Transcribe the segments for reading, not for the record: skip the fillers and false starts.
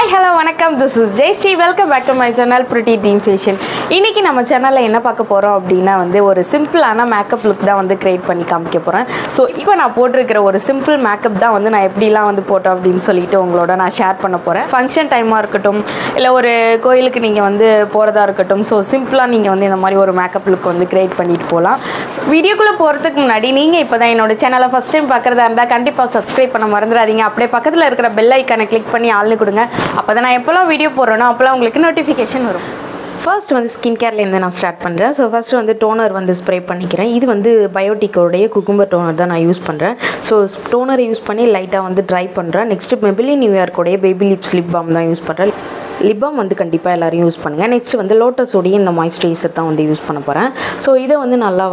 Hi, hello, வணக்கம். This is Jayashree. Welcome back to my channel Pretty Dream Fashion. இன்னைக்கு நம்ம சேனல்ல என்ன பார்க்க போறோம் அப்படினா ஒரு சிம்பிளான மேக்கப் லுக் தான் கிரியேட் பண்ணி காமிக்க போறேன். சோ இப்போ நான் போட்டுக்கிற ஒரு சிம்பிள் மேக்கப் தான் நான் எப்படிலாம் போட்டோம் அப்படினு சொல்லிட்டு உங்களோட நான் ஷேர் பண்ண போறேன். ஃபங்க்ஷன் டைமா இருக்கட்டும் இல்ல ஒரு கோயிலுக்கு நீங்க போறதா இருக்கட்டும். சோ சிம்பிளா நீங்க இந்த மாதிரி ஒரு மேக்கப் லுக் கிரியேட் பண்ணிட்டு போலாம். வீடியோக்குள்ள போறதுக்கு முன்னாடி நீங்க இப்போதான் என்னோட சேனலை ஃபர்ஸ்ட் டைம் பார்க்கறதா இருந்தா கண்டிப்பா சப்ஸ்கிரைப் பண்ண மறந்துடாதீங்க. அப்படியே பக்கத்துல இருக்கிற பெல் ஐகானை கிளிக் பண்ணி ஆல்னு கொடுங்க. அப்பதான் நான் எப்போலாம் வீடியோ போடுறேனோ அப்போலாம் உங்களுக்கு நோட்டிஃபிகேஷன் வரும். ஃபர்ஸ்ட் ஸ்கின் கேர்லேருந்து நான் ஸ்டார்ட் பண்ணுறேன். ஸோ ஃபர்ஸ்ட் டோனர் ஸ்ப்ரே பண்ணிக்கிறேன். இது பயோட்டிக்கோடைய குக்கும்பர் டோனர் தான் நான் யூஸ் பண்ணுறேன். ஸோ டோனரை யூஸ் பண்ணி லைட்டாக ட்ரை பண்ணுறேன். நெக்ஸ்ட்டு மெபிலின் நியூயார்க்கோடைய பேபி லிப்ஸ் லிப் பாம் தான் யூஸ் பண்ணுறேன். லிப் பாம் கண்டிப்பாக எல்லோரும் யூஸ் பண்ணுங்கள். நெக்ஸ்ட் லோட்டஸோடைய இந்த மாய்ஸ்சரைசர் தான் யூஸ் பண்ண போகிறேன். ஸோ இதை நல்லா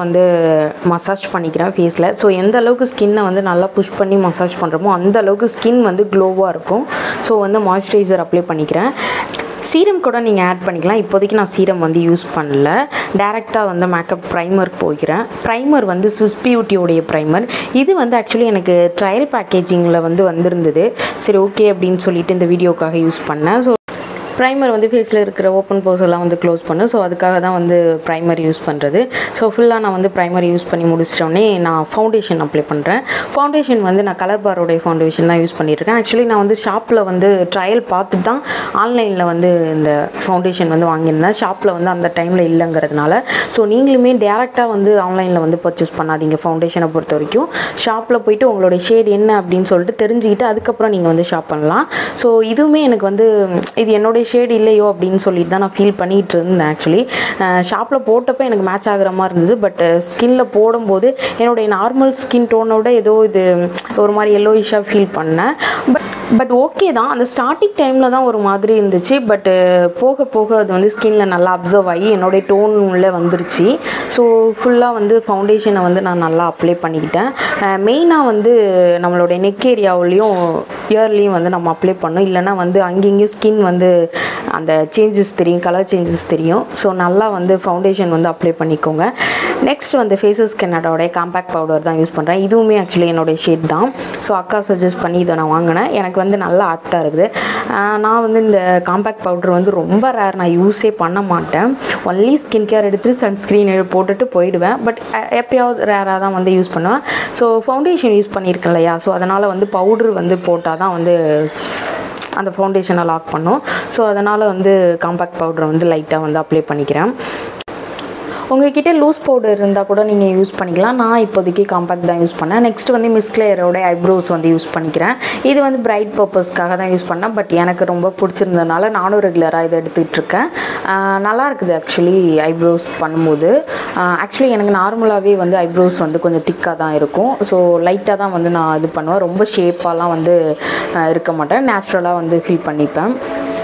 மசாஜ் பண்ணிக்கிறேன் ஃபேஸில். ஸோ எந்த அளவுக்கு ஸ்கின்னை நல்லா புஷ் பண்ணி மசாஜ் பண்ணுறோமோ அந்த அளவுக்கு ஸ்கின் க்ளோவாக இருக்கும். ஸோ மாய்ஸ்சரைசர் அப்ளை பண்ணிக்கிறேன். சீரம் கூட நீங்கள் ஆட் பண்ணிக்கலாம். இப்போதைக்கு நான் சீரம் யூஸ் பண்ணல. டேரெக்டாக மேக்கப் ப்ரைமர் போய்க்கிறேன். ப்ரைமர் ஸ்விஸ் பியூட்டியோடைய ப்ரைமர். இது ஆக்சுவலி எனக்கு ட்ரையல் பேக்கேஜிங்கில் வந்திருந்தது. சரி ஓகே அப்படின்னு சொல்லிட்டு இந்த வீடியோக்காக யூஸ் பண்ணேன். ஸோ ப்ரைமர் ஃபேஸில் இருக்கிற ஓப்பன் போர்ஸ் எல்லாம் க்ளோஸ் பண்ணு. ஸோ அதுக்காக தான் ப்ரைமர் யூஸ் பண்ணுறது. ஸோ ஃபுல்லாக நான் ப்ரைமர் யூஸ் பண்ணி முடிச்சிட்டோடனே நான் ஃபவுண்டேஷன் அப்ளை பண்ணுறேன். ஃபவுண்டேஷன் நான் கலர் பாரோடைய ஃபவுண்டேஷன் தான் யூஸ் பண்ணியிருக்கேன். ஆக்சுவலி நான் ஷாப்பில் ட்ரையல் பார்த்து தான் ஆன்லைனில் இந்த ஃபவுண்டேஷன் வாங்கியிருந்தேன். ஷாப்பில் அந்த டைமில் இல்லைங்கிறதுனால. ஸோ நீங்களுமே டேரெக்டாக ஆன்லைனில் பர்ச்சேஸ் பண்ணாதீங்க. ஃபவுண்டேஷனை பொறுத்த வரைக்கும் ஷாப்பில் போய்ட்டு உங்களோட ஷேட் என்ன அப்படின்னு சொல்லிட்டு தெரிஞ்சுக்கிட்டு அதுக்கப்புறம் நீங்கள் ஷாப் பண்ணலாம். ஸோ இதுவுமே எனக்கு இது என்னோட ஷேட் இல்லையோ அப்படின்னு சொல்லிட்டு தான் நான் ஃபீல் பண்ணிகிட்டு இருந்தேன். ஆக்சுவலி ஷாப்பில் போட்டப்போ எனக்கு மேட்ச் ஆகிற மாதிரி இருந்தது. பட் ஸ்கின்னில் போடும்போது என்னுடைய நார்மல் ஸ்கின் டோனோட ஏதோ இது ஒரு மாதிரி எல்லோயிஷாக ஃபீல் பண்ணேன். பட் ஓகே தான். அந்த ஸ்டார்டிங் டைமில் தான் ஒரு மாதிரி இருந்துச்சு. பட் போக போக அது ஸ்கின்னில் நல்லா அப்சர்வ் ஆகி என்னுடைய டோன் உள்ளே வந்துருச்சு. ஸோ ஃபுல்லாக ஃபவுண்டேஷனை நான் நல்லா அப்ளை பண்ணிக்கிட்டேன். மெயினாக நம்மளுடைய நெக் ஏரியாவிலையும் இயர்லேயும் நம்ம அப்ளை பண்ணோம். இல்லைனா அங்கேயும் ஸ்கின் அந்த சேஞ்சஸ் தெரியும், கலர் சேஞ்சஸ் தெரியும். ஸோ நல்லா ஃபவுண்டேஷன் அப்ளை பண்ணிக்கோங்க. நெக்ஸ்ட் ஃபேஸஸ் கெனடாவோடைய காம்பேக்ட் பவுடர் தான் யூஸ் பண்ணுறேன். இதுவுமே ஆக்சுவலி என்னுடைய ஷேட் தான். ஸோ அக்கா சஜஸ்ட் பண்ணி இதை நான் வாங்கினேன். எனக்கு நல்லா ஆப்டாக இருக்குது. நான் இந்த காம்பேக்ட் பவுடர் ரொம்ப ரேர். நான் யூஸே பண்ண மாட்டேன். ஒன்லி ஸ்கின் கேர் எடுத்து சன்ஸ்க்ரீன் போட்டுட்டு போயிடுவேன். பட் எப்போயாவது ரேராக தான் யூஸ் பண்ணுவேன். ஸோ ஃபவுண்டேஷன் யூஸ் பண்ணியிருக்கேன் இல்லையா. ஸோ அதனால் பவுட்ரு போட்டால் தான் அந்த ஃபவுண்டேஷனை லாக் பண்ணும். ஸோ அதனால் காம்பேக்ட் பவுடரை லைட்டாக அப்ளை பண்ணிக்கிறேன். உங்கள்கிட்ட லூஸ் பவுடர் இருந்தால் கூட நீங்கள் யூஸ் பண்ணிக்கலாம். நான் இப்போதைக்கு காம்பேக்ட் தான் யூஸ் பண்ணேன். நெக்ஸ்ட் மிஸ் கிளேயரோட ஐப்ரோஸ் யூஸ் பண்ணிக்கிறேன். இது பிரைட் பர்பஸ்க்காக தான் யூஸ் பண்ணேன். பட் எனக்கு ரொம்ப பிடிச்சிருந்ததுனால நானும் ரெகுலராக இதை எடுத்துகிட்ருக்கேன். நல்லா இருக்குது ஆக்சுவலி ஐப்ரோஸ் பண்ணும்போது. ஆக்சுவலி எனக்கு நார்மலாகவே ஐப்ரோஸ் கொஞ்சம் திக்காக தான் இருக்கும். ஸோ லைட்டாக தான் நான் இது பண்ணுவேன். ரொம்ப ஷேப்பாலாம் இருக்க மாட்டேன். நேச்சுரலாக ஃபீல் பண்ணிப்பேன்.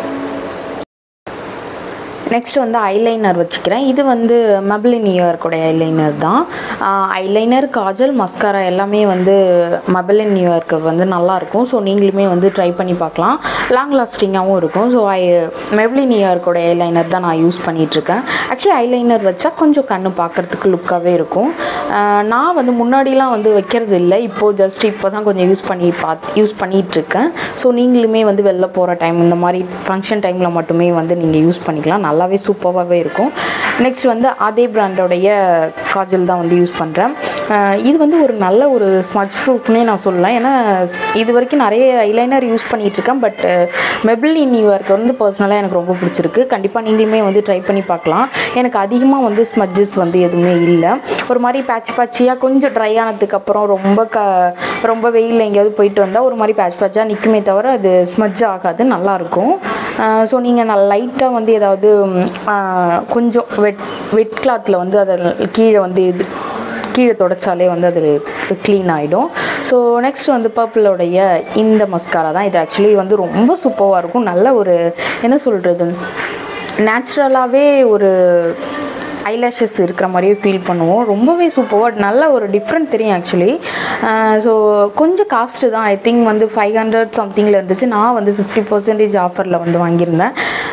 நெக்ஸ்ட் ஐலைனர் வச்சுக்கிறேன். இது மெபிலின் நியூயார்க்கோடைய ஐலைனர் தான். ஐலைனர், காஜல், மஸ்காரா எல்லாமே மெபிலின் நியூயார்க்கு நல்லாயிருக்கும். ஸோ நீங்களுமே ட்ரை பண்ணி பார்க்கலாம். லாங் லாஸ்டிங்காகவும் இருக்கும். ஸோ மெபிலின் நியூயார்க்கோடைய ஐலைனர் தான் நான் யூஸ் பண்ணிகிட்ருக்கேன். ஆக்சுவலி ஐலைனர் வச்சா கொஞ்சம் கண்ணு பார்க்குறதுக்கு லுக்காகவே இருக்கும். நான் முன்னாடிலாம் வைக்கிறது இல்லை. இப்போது இப்போ தான் கொஞ்சம் யூஸ் பண்ணிகிட்ருக்கேன். ஸோ நீங்களுமே வெளில போகிற டைம் இந்த மாதிரி ஃபங்க்ஷன் டைமில் மட்டுமே நீங்கள் யூஸ் பண்ணிக்கலாம். நல்லாவே சூப்பராகவே இருக்கும். நெக்ஸ்ட் அதே பிராண்டோடைய காஜல் தான் யூஸ் பண்ணுறேன். இது ஒரு நல்ல ஒரு ஸ்மட்ச் ப்ரூஃப்னே நான் சொல்லலாம். ஏன்னா இது வரைக்கும் நிறைய ஐலைனர் யூஸ் பண்ணிகிட்ருக்கேன். பட் மெபிலின் நியூயார்க்கு பர்சனலாக எனக்கு ரொம்ப பிடிச்சிருக்கு. கண்டிப்பாக நீங்களுமே ட்ரை பண்ணி பார்க்கலாம். எனக்கு அதிகமாக ஸ்மட்ஜஸ் எதுவுமே இல்லை. ஒரு மாதிரி பேட்சியாக கொஞ்சம் ட்ரை ஆனதுக்கப்புறம் ரொம்ப வெயிலில் எங்கேயாவது போயிட்டு வந்தால் ஒரு மாதிரி பேட்சாக நிற்குமே தவிர அது ஸ்மட்ஜ் ஆகாது. நல்லாயிருக்கும். ஸோ நீங்கள் நான் லைட்டாக ஏதாவது கொஞ்சம் வெட் கிளாத்தில் அதை கீழே தொடச்சாலே அது க்ளீன் ஆகிடும். ஸோ நெக்ஸ்ட் பர்பிளோடைய இந்த மஸ்காரா தான். இது ஆக்சுவலி ரொம்ப சூப்பராக இருக்கும். நல்ல ஒரு என்ன சொல்கிறது, நேச்சுரலாகவே ஒரு ஐலாஷஸ் இருக்கிற மாதிரியே ஃபீல் பண்ணுவோம். ரொம்பவே சூப்பராக நல்ல ஒரு டிஃப்ரெண்ட் தெரியும் ஆக்சுவலி. ஸோ கொஞ்சம் காஸ்ட்டு தான். ஐ திங்க் 500 சம்திங்கில் இருந்துச்சு. நான் 50% ஆஃபரில் வாங்கியிருந்தேன்.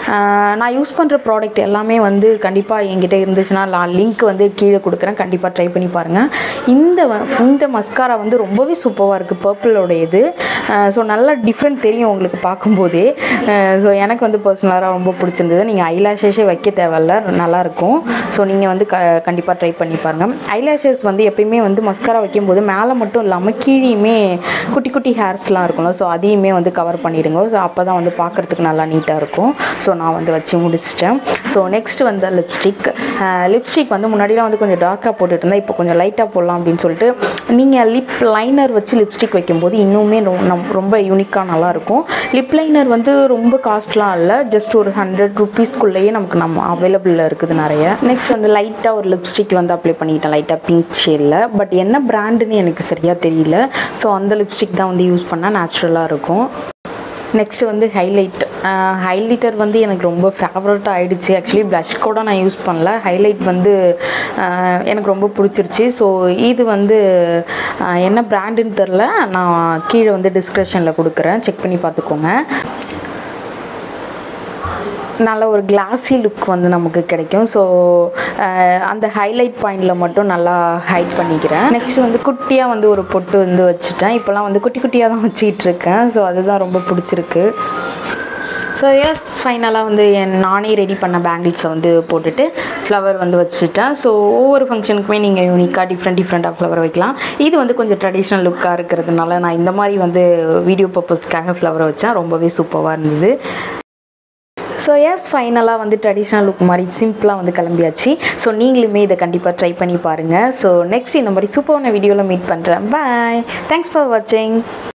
நான் யூஸ் பண்ணுற ப்ராடக்ட் எல்லாமே வந்து கண்டிப்பாக என்கிட்ட இருந்துச்சுன்னா நான் லிங்க் வந்து கீழே கொடுக்குறேன், கண்டிப்பாக ட்ரை பண்ணி பாருங்கள். இந்த மஸ்காரா வந்து ரொம்பவே சூப்பராக இருக்குது, பர்பிளோட இது. ஸோ நல்லா டிஃப்ரெண்ட் தெரியும் உங்களுக்கு பார்க்கும்போதே. ஸோ எனக்கு வந்து பர்சனலாக ரொம்ப பிடிச்சிருந்தது. நீங்கள் ஐலாஷஸே வைக்க தேவையில்ல, நல்லாயிருக்கும். ஸோ நீங்கள் வந்து கண்டிப்பாக ட்ரை பண்ணி பாருங்கள். ஐலாஷஸ் வந்து எப்பயுமே வந்து மஸ்காரா வைக்கும்போது மேலே மட்டும் இல்லாமல் கீழேயுமே குட்டி குட்டி ஹேர்ஸ்லாம் இருக்கும்ல, ஸோ அதையுமே வந்து கவர் பண்ணிடுங்க. ஸோ அப்போ தான் வந்து பார்க்குறதுக்கு நல்லா நீட்டாக இருக்கும். ஸோ நான் வந்து வச்சு முடிச்சிட்டேன். ஸோ நெக்ஸ்ட் வந்து லிப்ஸ்டிக் வந்து முன்னாடிலாம் வந்து கொஞ்சம் டார்க்காக போட்டுட்டு இருந்தேன், இப்போ கொஞ்சம் லைட்டாக போடலாம் அப்படின்னு சொல்லிட்டு. நீங்கள் லிப் லைனர் வச்சு லிப்ஸ்டிக் வைக்கும்போது இன்னுமே ரொம்ப யூனிக்காக நல்லாயிருக்கும். லிப் லைனர் வந்து ரொம்ப காஸ்ட்லாம் இல்லை, ஜஸ்ட் ஒரு 100 rupeesக்குள்ளேயே நம்ம அவைலபிளில் இருக்குது நிறைய. நெக்ஸ்ட் வந்து லைட்டாக ஒரு லிப்ஸ்டிக் வந்து அப்ளை பண்ணிட்டேன், லைட்டாக பிங்க் ஷேடில். பட் என்ன பிராண்டுன்னு எனக்கு சரியாக தெரியல. ஸோ அந்த லிப்ஸ்டிக் தான் வந்து யூஸ் பண்ணால் நேச்சுரலாக இருக்கும். நெக்ஸ்ட்டு வந்து ஹைலைட்டர் வந்து எனக்கு ரொம்ப ஃபேவரட்டாக ஆகிடுச்சு. ஆக்சுவலி ப்ளஷ் கூட நான் யூஸ் பண்ணல, ஹைலைட் வந்து எனக்கு ரொம்ப பிடிச்சிருச்சு. ஸோ இது வந்து என்ன பிராண்டுன்னு தெரில, நான் கீழே வந்து டிஸ்கிரிப்ஷனில் கொடுக்குறேன், செக் பண்ணி பார்த்துக்கோங்க. நல்ல ஒரு கிளாஸி லுக் வந்து நமக்கு கிடைக்கும். ஸோ அந்த ஹைலைட் பாயிண்டில் மட்டும் நல்லா ஹைட் பண்ணிக்கிறேன். நெக்ஸ்ட் வந்து குட்டியாக வந்து ஒரு பொட்டு வந்து வச்சுட்டேன். இப்போலாம் வந்து குட்டி குட்டியாக தான் வச்சுக்கிட்டு இருக்கேன். ஸோ அதுதான் ரொம்ப பிடிச்சிருக்கு. ஸோ எஸ், ஃபைனலாக வந்து நானே ரெடி பண்ண பேங்கிள்ஸை வந்து போட்டுட்டு ஃப்ளவர் வந்து வச்சுட்டேன். ஸோ ஒவ்வொரு ஃபங்க்ஷனுக்குமே நீங்கள் யூனிக்காக டிஃப்ரெண்ட்டாக ஃப்ளவர் வைக்கலாம். இது வந்து கொஞ்சம் ட்ரெடிஷ்னல் லுக்காக இருக்கிறதுனால நான் இந்த மாதிரி வந்து வீடியோ பர்பஸ்க்காக ஃப்ளவர் வச்சேன். ரொம்பவே சூப்பராக இருந்தது. ஸோ எஸ், ஃபைனலாக வந்து ட்ரெடிஷ்னல் லுக் மாதிரி சிம்பிளாக வந்து கிளம்பியாச்சு. ஸோ நீங்களுமே இதை கண்டிப்பாக ட்ரை பண்ணி பாருங்கள். ஸோ நெக்ஸ்ட் இந்த மாதிரி சூப்பரான வீடியோவில் மீட் பண்ணுறேன். பாய், தேங்க்ஸ் ஃபார் வாட்சிங்.